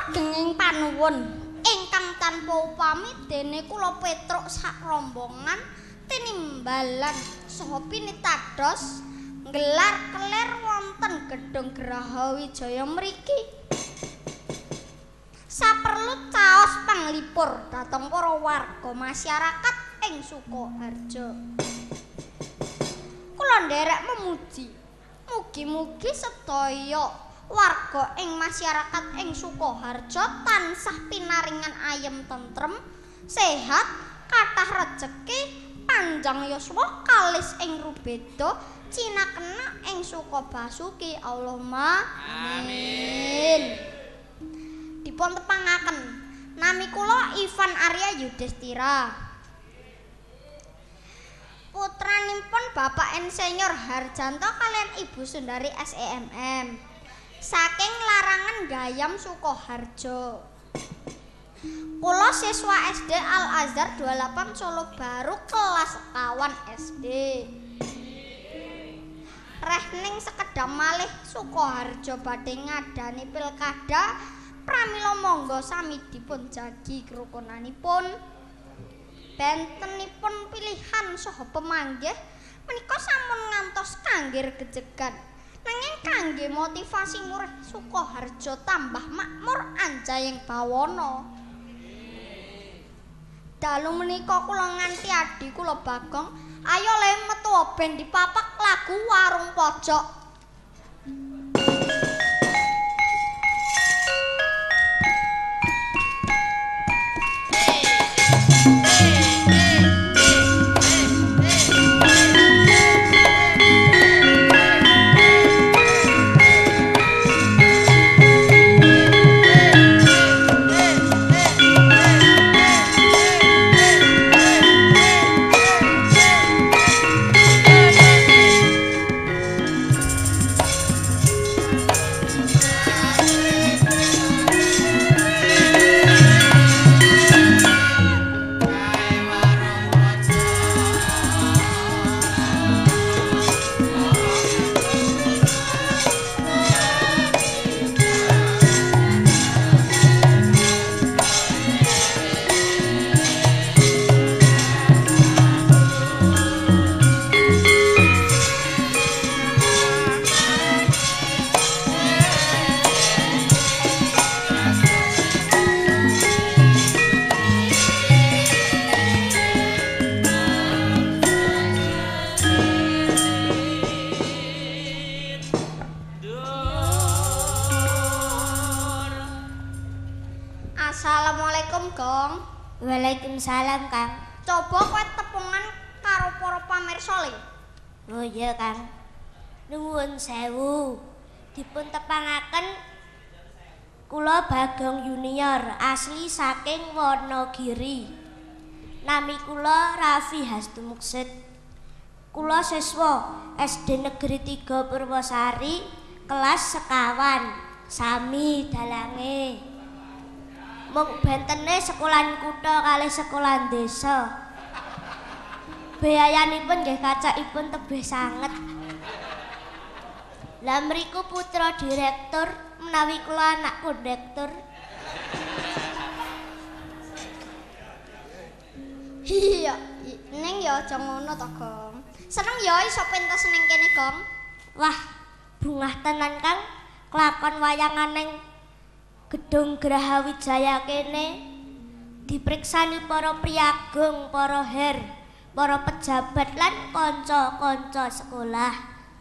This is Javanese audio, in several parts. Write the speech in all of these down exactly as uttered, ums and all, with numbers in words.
Agenging panuwun ingkang tanpa upami dene kula Petruk sak rombongan tinimbalan saha pinitados nggelar kelir wonten Gedung Graha Wijaya mriki. Saperlu caos panglipur dhateng para warga masyarakat ing Sukoharjo. Kula nderek memuji mugi-mugi sedaya warga ing masyarakat ing Sukoharjo tansah pinaringan ayem tentrem, sehat, kathah rejeki, panjang yuswa kalis ing rubeda cinakena ing Sukobasuki. Allahumma amin. Dipun tepangaken nami kula Ivan Arya Yudhistira. Putranipun Bapak Insinyur Harjanto kalian Ibu Sundari S E M M saking Larangan Gayam Sukoharjo. Kula siswa S D Al Azhar dua puluh delapan Solo Baru kelas sekawan S D. Rehning sekedhap malih Sukoharjo badhe ngadani pilkada pramila monggo sami dipun jagi kerukunanipun. Bentenipun pilihan saha pemanggih menika sampun ngantos kangge regejegan. Nanging kangge motivasi murid Sukoharjo tambah makmur anjayeng bawana. Dalu menika kula nganti adhi kula Bagong, ayo le metu ben dipapak lagu Warung Pojok. Assalamualaikum Gong. Waalaikumsalam Kang. Coba kowe tepungan karo para pamirsa le. Oh iya Kang. Nuwun sewu. Dipun tepangaken kula Bagong Junior asli saking Wonogiri. Nami kula Raffi Hastumuksid. Kula siswa S D Negeri tiga Purwosari kelas sekawan. Sami dalange. Mung bentene sekolahan kutha kalih sekolahan desa. Beyayanipun nggih kacakipun tebih sanget. Lah mriku putra direktur menawi kula anak kondektur. Iya, ning ya aja ngono to, Gong. Seneng ya iso pentas ning kene, Gong. Wah, bungah tenan Kang. Kelakon wayangan ning Gedung Graha Wijaya kene dipriksani para priagung, para her, para pejabat lan kanca-kanca sekolah.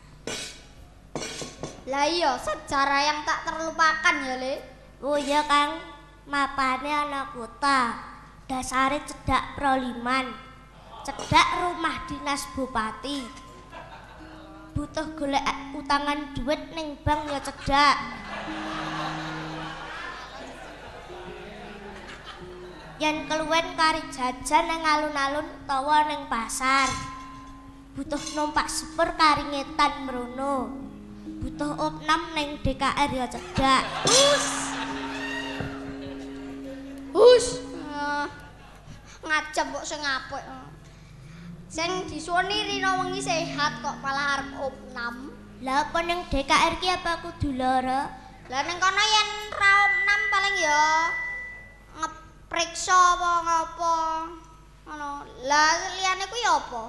Lah iya, sejarah yang tak terlupakan ya, Le. Oh iya Kang, mapane ana kota. Dasare cedhak Proliman. Cedhak rumah dinas bupati. Butuh golek utangan duit ning bank ya cedhak. Yen keluwen kari jajan nang alun-alun utawa ning pasar. Butuh numpak sepur kari ngetan mrono. Butuh opnam ning D K R ya cedhak. Hus. Hus. Uh, ngajab kok sing apik. Sing disuwuni rina wengi sehat kok malah arep opnam. Lah apa ning D K R ki apa kudu lara? Lah ning kono yen raom paling ya ngepriksa apa ngapa. Ngono. Lah liyane kuwi apa?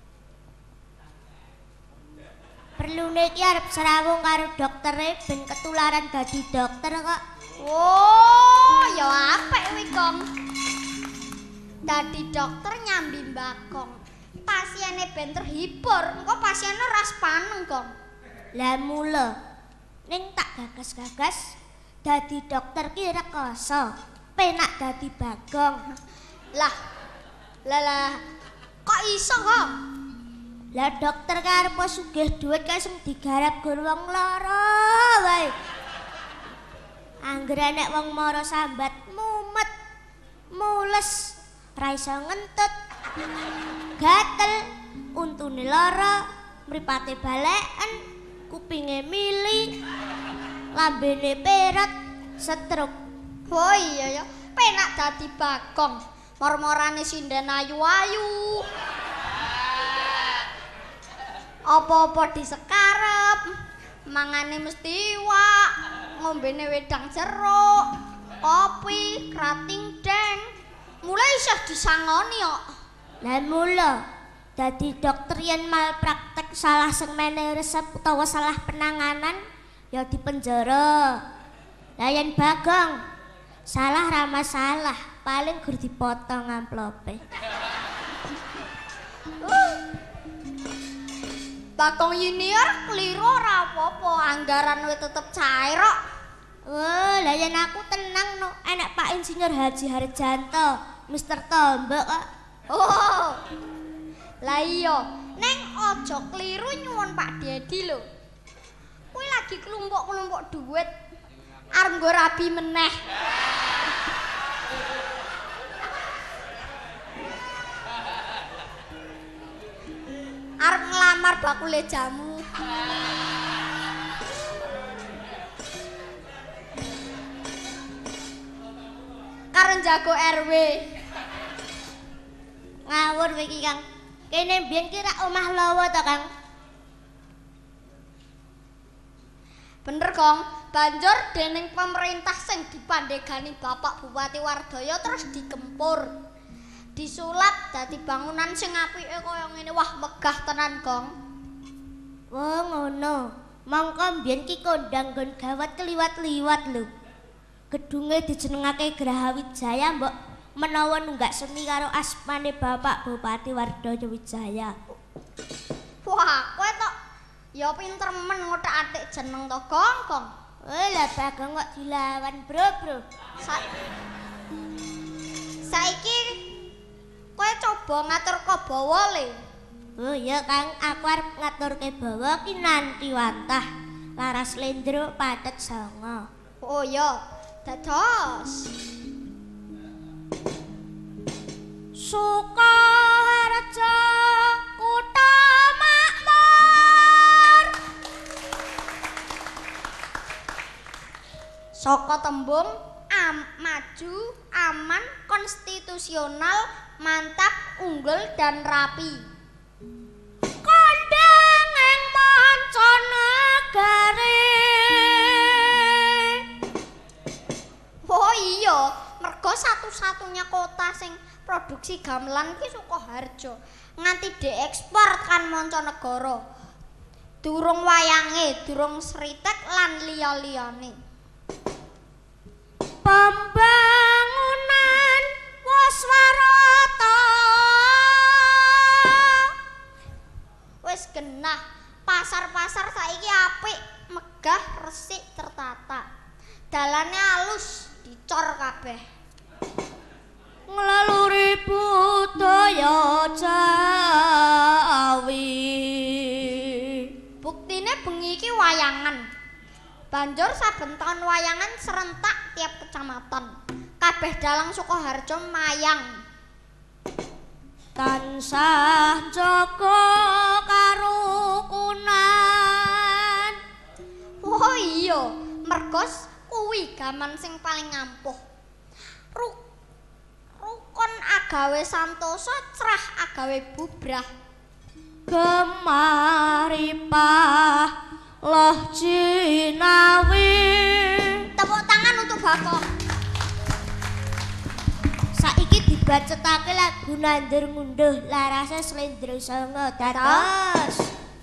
Perlune iki arep serawung karo doktere ben ketularan dadi dokter kok. Oh, ya apik kuwi, Kong. Dadi dokter nyambi mbakong. Pasiene ben terhibur, engko pasiene ras paneng, Kong. Lah mula ning tak gagas-gagas dadi dokter ki rekoso, penak dadi Bagong. Lah. Lah lah. Kok iso, Kong? Lah dokter karep sugih dhuwit kae sing digarap gur wong lara wae. Angger nek wong mara sambat mumet, mules, ra iso ngentut, gatel, untune lara, mripate baleken, kupinge mili, lambene perat, stroke. Oh iya ya, penak dadi Bagong. Mor-morane sinden ayu-ayu. Apa-apa disekarep, mangane mesti iwak, ngombene wedang jeruk, kopi, krating deng. Mulai isih disangoni kok. Lah mula dadi dokter yen malpraktek salah semene resep utawa salah penanganan ya dipenjara. Lah yen Bagong salah ra masalah, paling gur dipotong amplope. Bagong Junior keliru ora apa-apa, anggaran we tetep cair kok. Oh, lah yen aku tenang no, enak Pak Insinyur Haji Harjanto, Mister Tombok kok. Oh. Lah iya, neng aja keliru nyuwun Pak Dedi lho. Kuwi lagi kelompok-kelompok duit. Arep nggo rabi meneh. Arep ngelamar bakule jamu. Karo jago R W. Ngawur kowe iki, Kang. Kene mbiyen ki rak omah lawa to, Kang? Bener, Kong. Banjur dening pemerintah sing dipandhegani Bapak Bupati Wardaya terus dikempur. Disulap dadi bangunan sing apike kaya ngene. Wah, megah tenan, Kong. Oh, ngono. Mongko mbiyen ki kondang nggon gawat keliwat-liwat lho. Gedunge dijenengake Graha Wijaya, mbok menawa nunggak seni karo asmane Bapak Bupati Wardaya Wijaya. Wah, kowe tok ya pinter men ngothak-atik jeneng to, Kong, Kong. Oh, lah Bagong kok dilawan, Bro, Bro. Sa Saiki kowe coba ngatur Kabawa le. Oh iya Kang, aku arep ngaturke bawa ki nanti wantah. Laras lendro patet songo. Oh iya, dados. Sukaharja kutha makmur. Saka tembung am, maju, aman, konstitusional, mantap, unggul dan rapi. Kondang ing mancanegari. Oh iya, mergo satu-satunya kota sing produksi gamelan ki Sukoharjo. Nganti diekspor kan mancanegara. Durung wayange, durung sritek lan liya-liyane. Pembangunan wis warata. Wis genah, pasar-pasar saiki apik, megah, resik, tertata. Dalane alus, dicor kabeh. Nglaluri budaya Jawi. Buktine bengi iki wayangan. Banjur saben taun wayangan serentak tiap kecamatan. Kabeh dalang Sukoharjo mayang. Tansah jaga karukunan. Oh iya, mergo kuwi gaman sing paling ampuh. Ruk rukun agawe santosa, cerah agawe bubrah. Gemaripah loh jinawi. Tepuk tangan untuk Bakok. Saiki dibacetake lagu nandur ngunduh larase Slendra Sanga dados.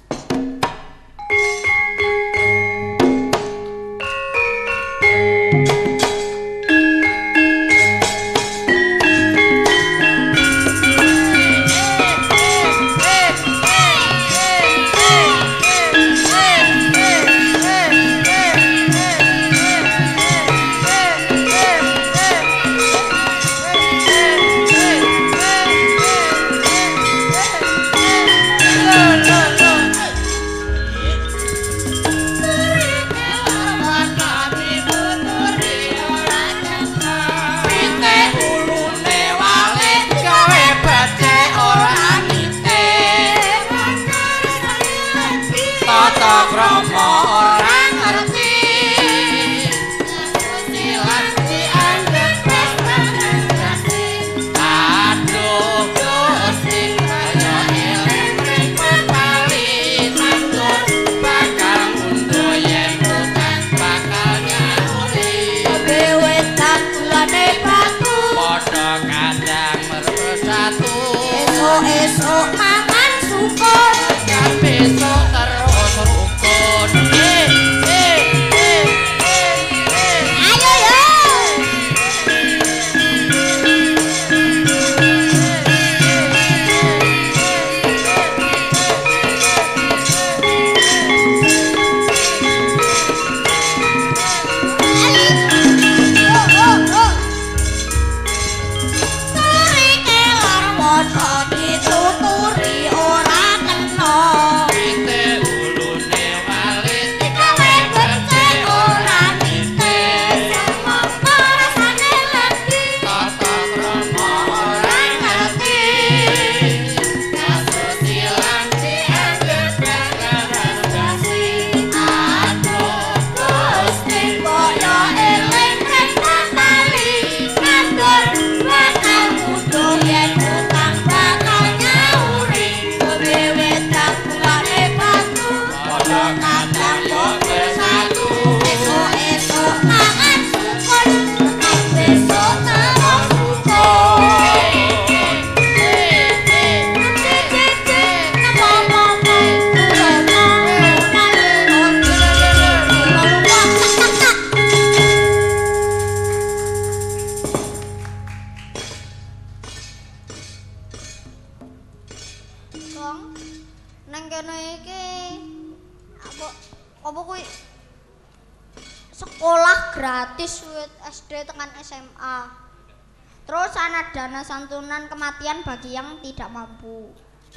Terus ana dana santunan kematian bagi yang tidak mampu.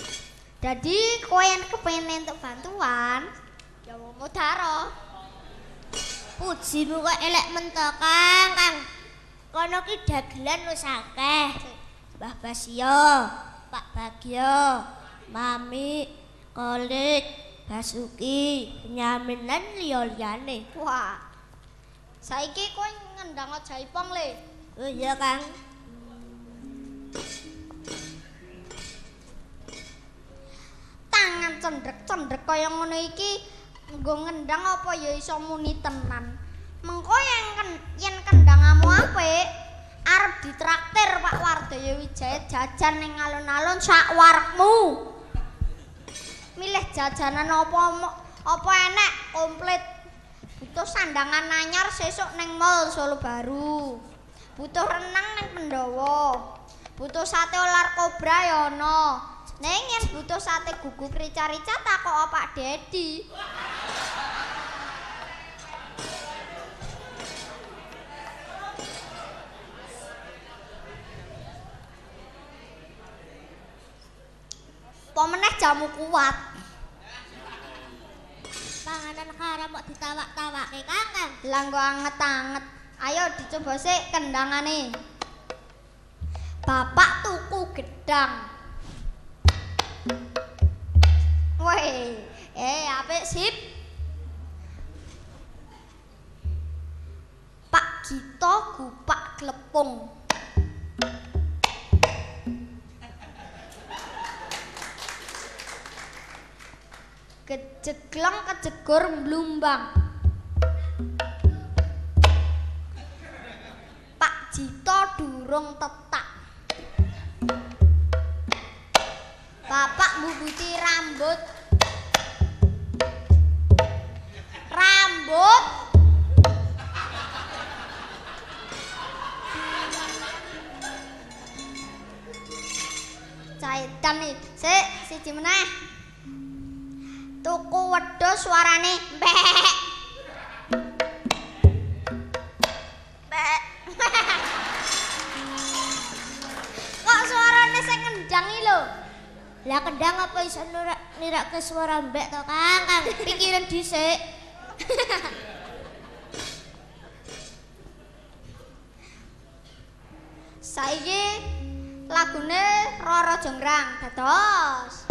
Jadi kowe yang kepengen untuk bantuan, ya mau mudhara. Pujimu kok elek mentok, Kang. Kang. Kono ki dagelan wis akeh. Mbah Basio, Pak Bagio, Mami, Kolik, Basuki, Benyamin lan liya-liyane. Wah. Saiki kowe ngendang Jaipong le. Oh iya, Kang. Tangan cendrek-cendrek kaya ngono iki nggo ngendang apa ya iso muni tenan. Mengko yen ken, yen kendhangamu apik arep ditraktir Pak Wardaya Wijaya jajan ning alun-alun sak warekmu. Milih jajanan apa apa enek komplit. Butuh sandangan anyar sesuk ning Mall Solo Baru. Butuh renang ning Pendowo. Butuh sate ular kobra ya ono. Ning yen butuh sate guguk rica-rica takok Pak Dedi. Pemeneh jamu kuat. Panganan haram kok ditawak-tawake, Kang. Lah nggo anget-anget. Ayo dicoba sik kendangane. Bapak tuku gedang. Weh, eh apik sip. Pak Gito gupak glepung. Kejeglong kejegur mblumbang. Pak Jito durung tetak. Bapak mbubuti rambut. Rambut. Caitan nih, sik siji meneh. Tuku wedhus suarane mbek. Mbek. Kok suarane sing ngendang iki lho? Lah kendang apa iso nirake suara mbek to, Kang? Kang, pikirin dhisik. Saiki lagune Roro Jonggrang dados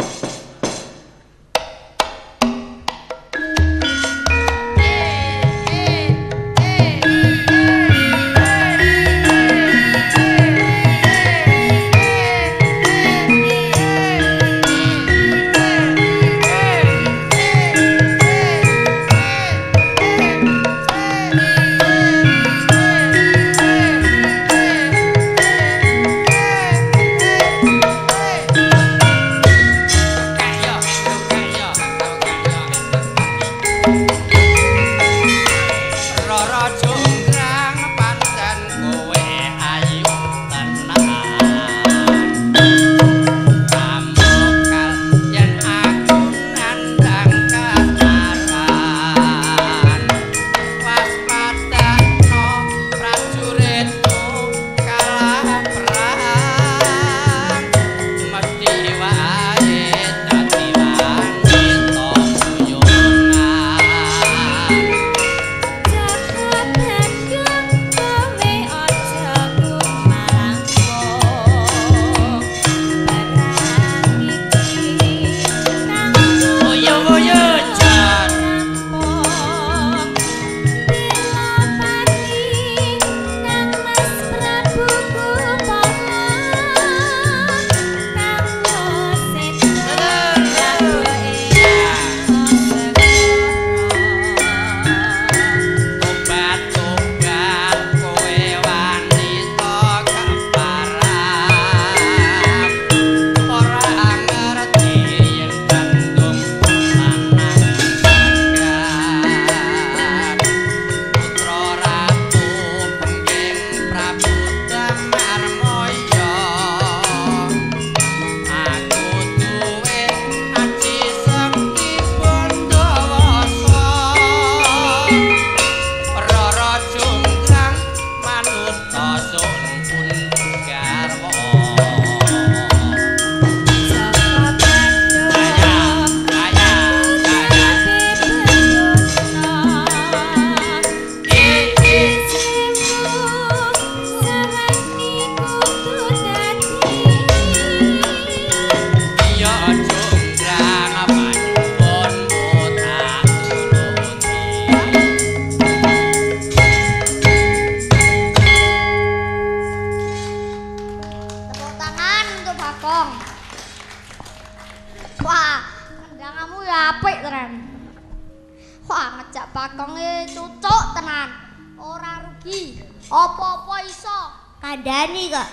bakonge cucuk tenan. Ora rugi. Apa-apa iso. Kandhani kok.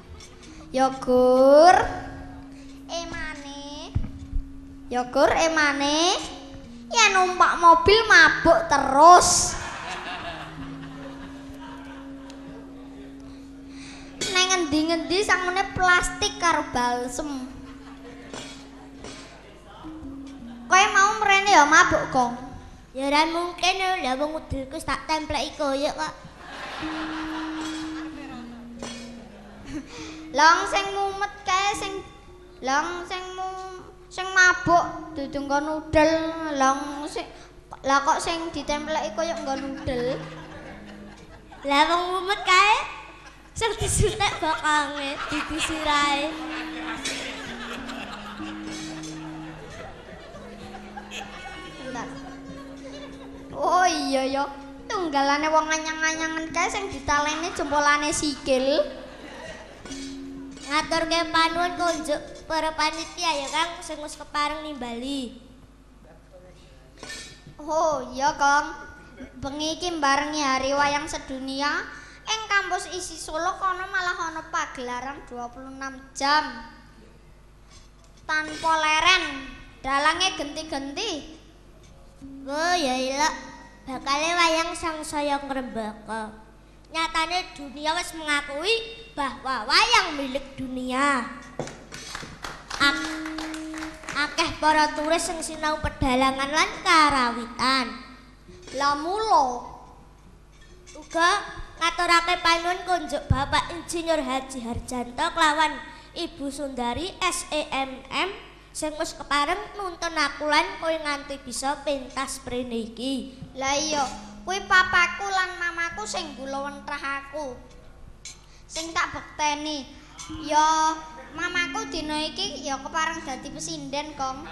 Ya Gur. Emane. Ya Gur emane. Ya numpak mobil mabuk terus. Neng ngendi-ngendi sangune plastik karo balsem. Kowe mau mrene ya mabuk kok. Ya ora mungkin lho wong udilku tak templeki koyo kok. Lang sing mumet kae sing lang sing mu sing mabuk dudu nggon nudel, lang sing lah kok sing ditempleki koyo nggon nudel. Lah wong mumet kae sing disutek bakange didisirahe. Oh iya ya, tunggalane wong anyang-anyangan kae sing ditaleni jempolane sikil. Ngaturke panuwun kunjuk para panitia ya Kang sing wis kepareng nimbali. Oh iya Kong, bengi iki barengi hari wayang sedunia ing kampus isi Solo kono malah ana pagelaran dua puluh enam jam tanpa leren, dalange genti-genti. Oh ya ilok, bakale wayang sangsaya ngrembaka. Nyatane dunia wis mengakui bahwa wayang milik dunia. Ak akeh para turis sing sinau pedalangan lan karawitan. Lah mula uga ngaturake panuwun kunjuk Bapak Insinyur Haji Harjanto kelawan Ibu Sundari S E M M sing wis kepareng nuntun aku lan kowe nganti bisa pentas prene iki. lah iya, kuwi papaku lan mamaku sing gulawentrah aku. Sing tak bekteni, ya mamaku dina iki ya kepareng dadi pesinden, Kong.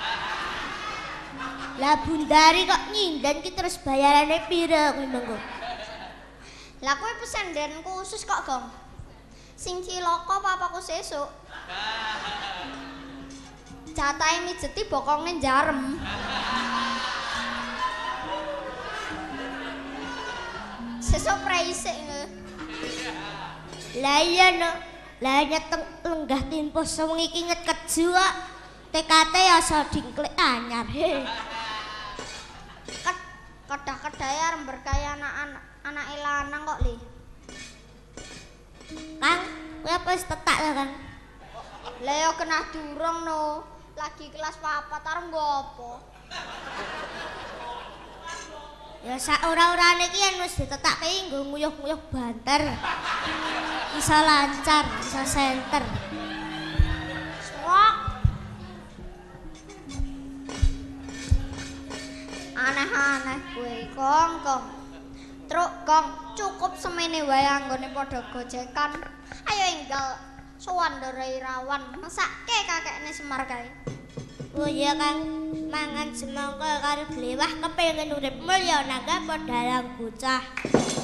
Lah Bundari kok nyinden ki terus bayarane pira kuwi mengko? Lah kuwi pesinden khusus kok, Kong. Sing cilaka papaku sesuk. Jatahe mijeti bokonge jarem. Sesuk praisik. Lah iya no, lah nyeteng lenggah timpo sewengi iki nget keju kok. T K T asa dingklik anyar. Ket kedah-kedahe arep berkaya anak anake lanang kok, Li. Kang, kowe apa wis tetak lho, Kang? Lah ya kena durung no. Lagi kelas papat arep nggo apa? Ya sak ora-orane iki yen wis ditetak ki nggo nguyuh-nguyuh banter. Iso lancar, iso senter. Swak. Aneh-aneh kowe, Kong, Kong. Truk, Kong, cukup semene wae anggone padha gojekan. Ayo enggal sowan Ndara Irawan, mesake kakekne Semar kae. Oh iya Kang, mangan semangka karo blewah kepengin urip mulya nangga padhalang bocah.